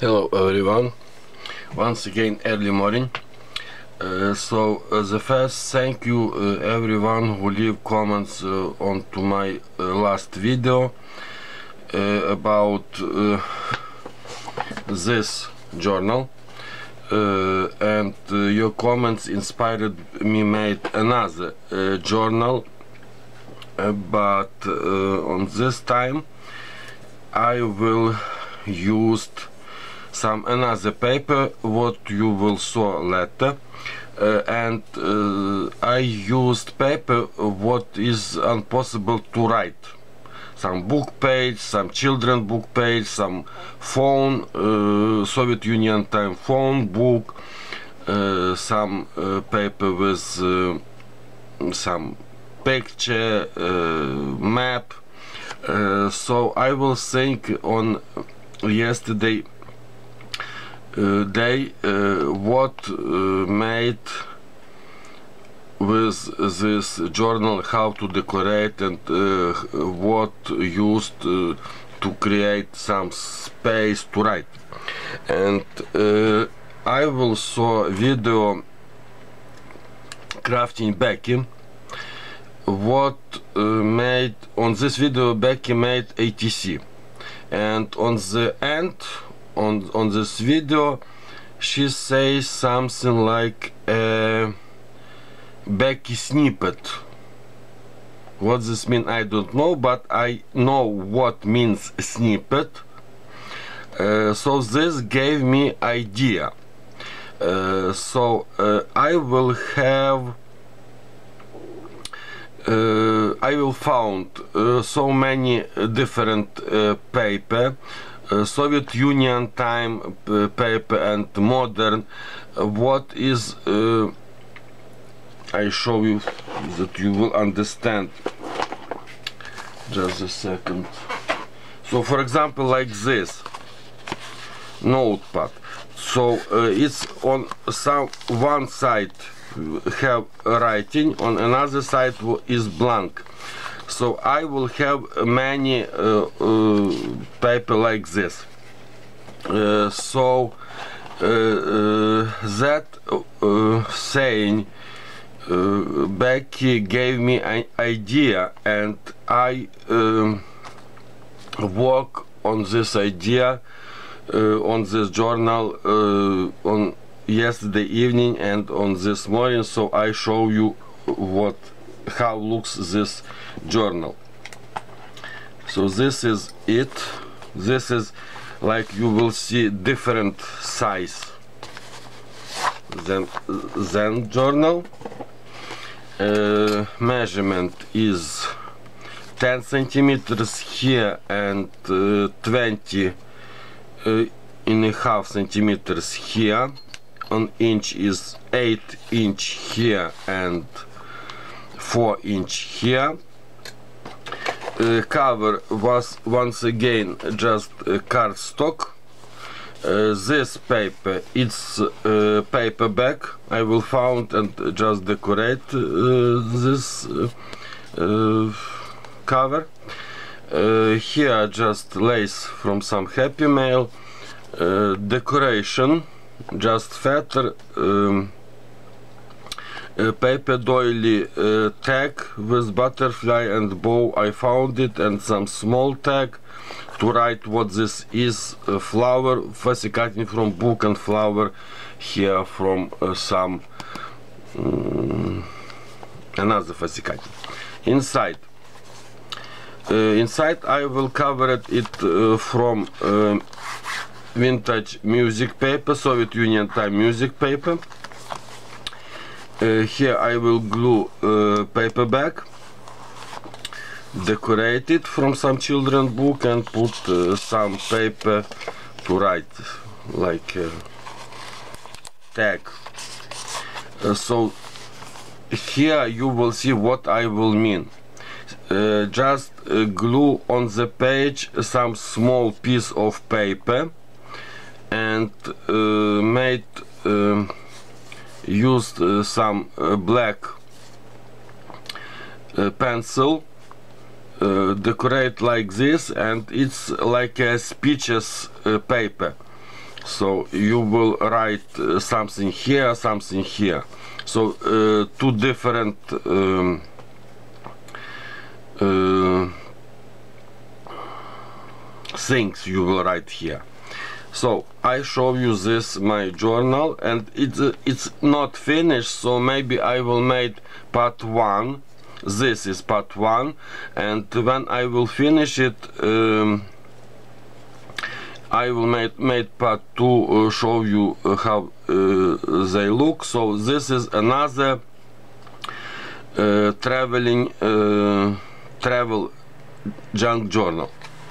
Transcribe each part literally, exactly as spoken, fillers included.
Hello everyone, once again early morning. Uh, so uh, the first thank you uh, everyone who leave comments uh, on to my uh, last video uh, about uh, this journal, uh, and uh, your comments inspired me made another uh, journal, uh, but uh, on this time I will use some another paper what you will saw later, uh, and uh, I used paper what is impossible to write. Some book page, some children book page, some phone, uh, Soviet Union time phone book, uh, some uh, paper with uh, some picture, uh, map. Uh, so I will think on yesterday Uh, day uh, what uh, made with this journal, how to decorate, and uh, what used uh, to create some space to write. And uh, I will show video crafting Becky. What uh, made on this video Becky made A T C, and on the end On, on this video she says something like a Becky snippet. What this means I don't know, but I know what means snippet. Uh, so this gave me idea. Uh, so uh, I will have uh, I will found uh, so many different uh, paper. Uh, Soviet Union time uh, paper and modern. Uh, what is uh, I show you that you will understand. Just a second. So for example, like this notepad. So uh, it's on some one side have writing, on another side is blank. So I will have many uh, uh, paper like this. Uh, so uh, uh, that uh, saying uh, Becky gave me an idea, and I um, work on this idea uh, on this journal uh, on yesterday evening and on this morning. So I show you what how looks this journal. So this is it. This is like you will see different size than than journal. Uh, measurement is ten centimeters here and uh, twenty uh, and a half centimeters here. An inch is eight inch here and four inch here. Uh, cover was once again just uh, cardstock. Uh, this paper, it's uh, paperback. I will found and just decorate uh, this uh, uh, cover. Uh, here just lace from some Happy Mail. Uh, decoration, just feather. Um, Uh, paper doily uh, tag with butterfly and bow. I found it, and some small tag to write what this is. Uh, flower, fussy cutting from book, and flower here from uh, some um, another fussy cutting. Inside, uh, inside I will cover it, it uh, from uh, vintage music paper, Soviet Union time music paper. Uh, here I will glue uh, paperback, decorate it from some children book, and put uh, some paper to write like uh, tag. Uh, so here you will see what I will mean. Uh, just uh, glue on the page some small piece of paper, and uh, made uh, used uh, some uh, black uh, pencil, uh, decorate like this, and it's like a speeches uh, paper. So you will write uh, something here, something here. So uh, two different um, uh, things you will write here. So I show you this my journal, and it's uh, it's not finished, so maybe I will make part one. This is part one, and when I will finish it, um, I will make, make part two, uh, show you uh, how uh, they look. So this is another uh, traveling uh, travel junk journal.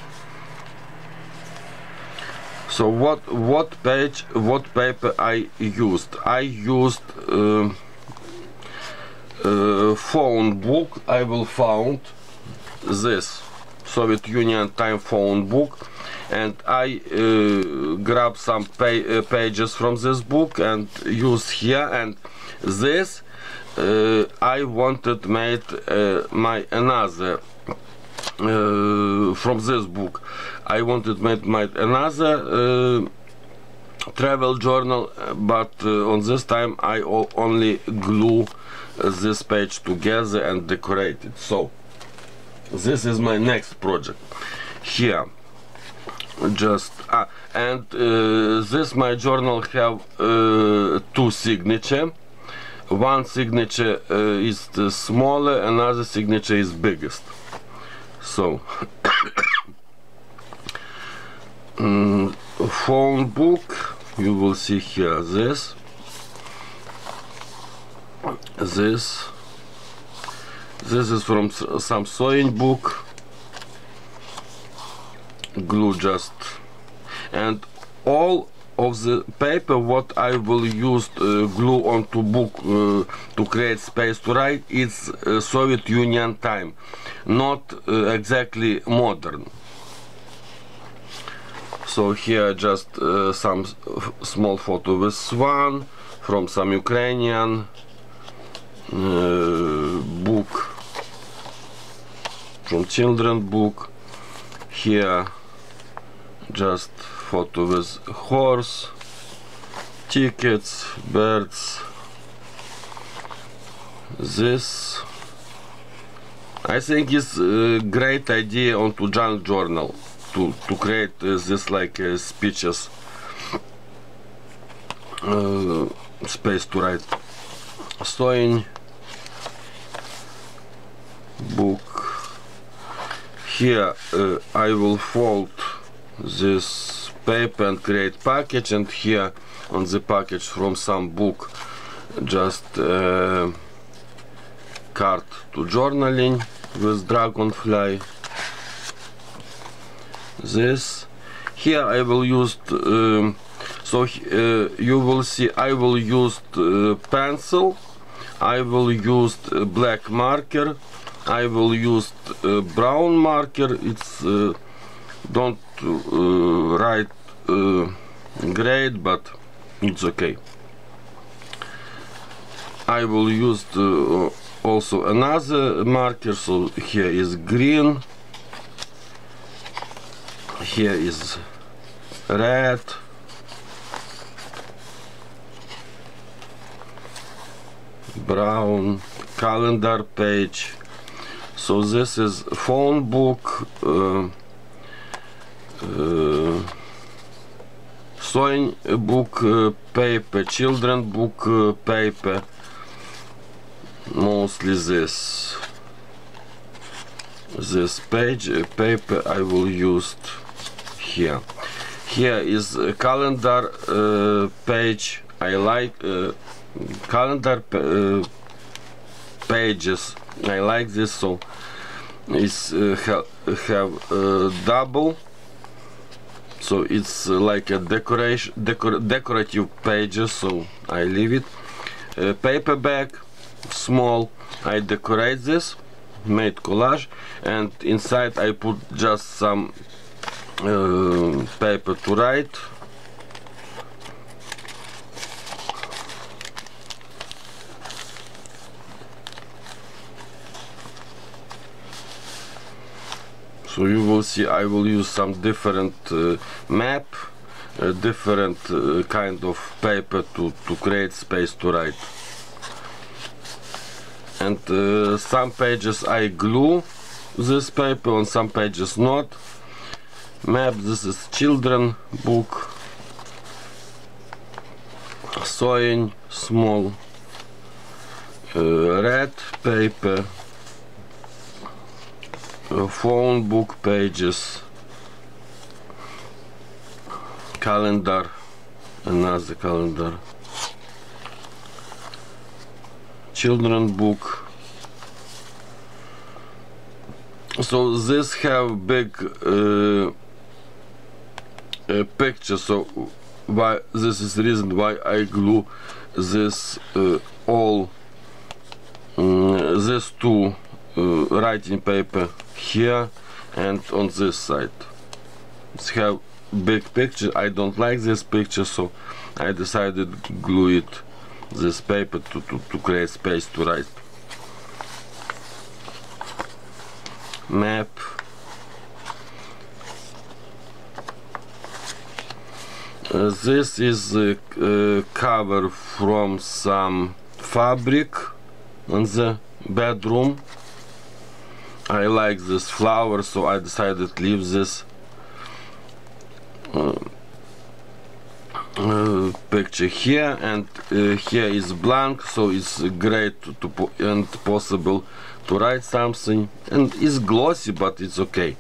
So what what page, what paper I used? I used uh, uh, phone book. I will found this Soviet Union time phone book, and I uh, grab some pa uh, pages from this book and use here. And this uh, I wanted made uh, my another uh, from this book. I wanted made my another uh, travel journal, but uh, on this time I only glue uh, this page together and decorate it. So this is my next project. Here just ah, and uh, this my journal have uh, two signature. One signature uh, is the smaller, another signature is biggest. So um, phone book, you will see here this this this is from some sewing book. Glue just, and all of the paper what I will use uh, glue onto book uh, to create space to write, it's uh, Soviet Union time, not uh, exactly modern. So here just uh, some small photo with swan from some Ukrainian uh, book, from children book. Here just photo with horse, tickets, birds. This I think is a great idea onto junk journal to to create uh, this like uh, speeches uh, space to write. Sewing book. Here uh, I will fold this paper and create package, and here on the package from some book just uh, card to journaling with dragonfly. This here I will use um, so uh, you will see I will use uh, pencil, I will use uh, black marker, I will use uh, brown marker. It's uh, don't uh, write uh, great, but it's okay. I will use uh, also another marker. So here is green, here is red, brown, calendar page. So this is phone book, uh, uh, sewing book uh, paper, children book uh, paper, mostly this this page uh, paper I will use here. Here is a calendar uh, page. I like uh, calendar uh, pages. I like this, so it's uh, ha have uh, double, so it's uh, like a decoration decor decorative pages, so I leave it. Uh, paper bag, small, I decorate this, made collage, and inside I put just some uh, paper to write. So you will see I will use some different uh, map uh, different uh, kind of paper to, to create space to write. And uh, some pages I glue this paper, on some pages not. Map, this is children book. Sewing, small. Uh, red paper. Uh, phone book pages. Calendar, another calendar. Children book. So this have big uh, uh, picture, so why this is the reason why I glue this uh, all um, this two uh, writing paper here and on this side. It's have big picture. I don't like this picture, so I decided to glue it this paper to, to, to create space to write. Map. Uh, this is a uh, cover from some fabric in the bedroom. I like this flower, so I decided to leave this uh, uh, picture here, and uh, here is blank, so it's great to, to po and possible to write something, and it's glossy, but it's okay.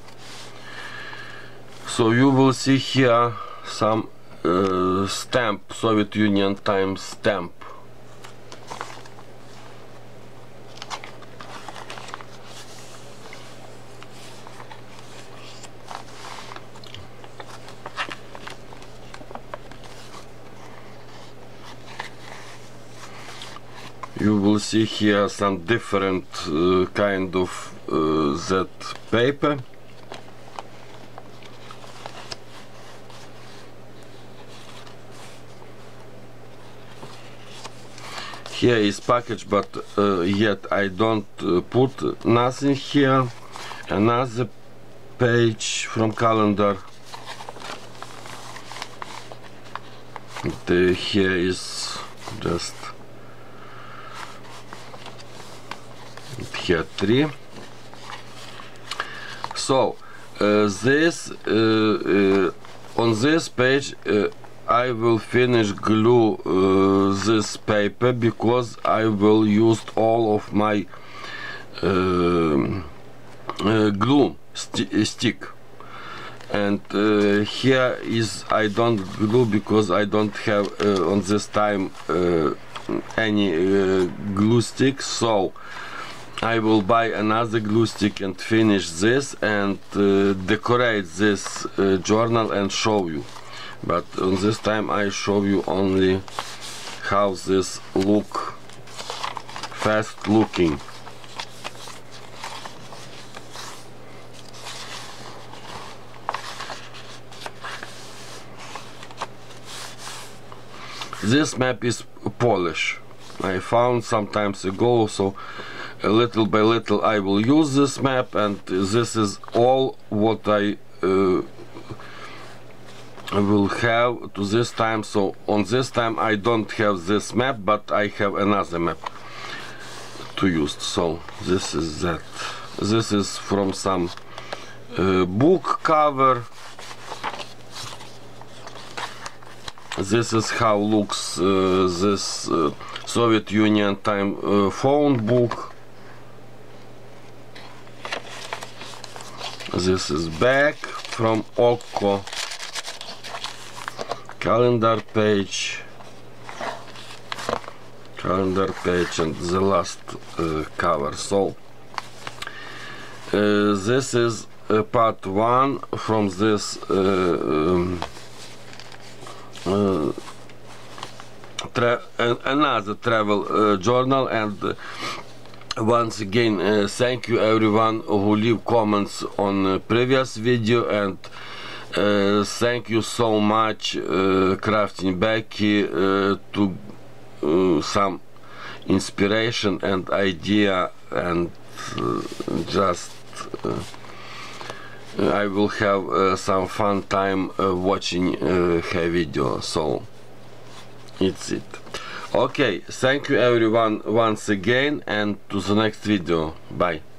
So you will see here some uh, stamp, Soviet Union time stamp. You will see here some different uh, kind of uh, that paper. Here is package, but uh, yet I don't uh, put nothing here. Another page from calendar. The, here is just here three. So uh, this uh, uh, on this page uh, I will finish glue uh, this paper, because I will use all of my uh, uh, glue st stick. And uh, here is I don't glue because I don't have uh, on this time uh, any uh, glue stick, so I will buy another glue stick and finish this and uh, decorate this uh, journal and show you. But on this time I show you only how this look fast looking. This map is Polish. I found some times ago, so a little by little I will use this map, and this is all what I uh, will have to this time. So on this time I don't have this map, but I have another map to use. So this is that. This is from some uh, book cover. This is how looks uh, this uh, Soviet Union time uh, phone book. This is back from Okko. Calendar page. Calendar page and the last uh, cover. So uh, this is uh, part one from this uh, um, Uh, tra another travel uh, journal. And uh, once again uh, thank you everyone who leave comments on uh, previous video, and uh, thank you so much uh, Crafting Becky uh, to uh, some inspiration and idea, and uh, just uh, I will have uh, some fun time uh, watching uh, her video. So it's it. Okay, thank you everyone once again, and to the next video. Bye.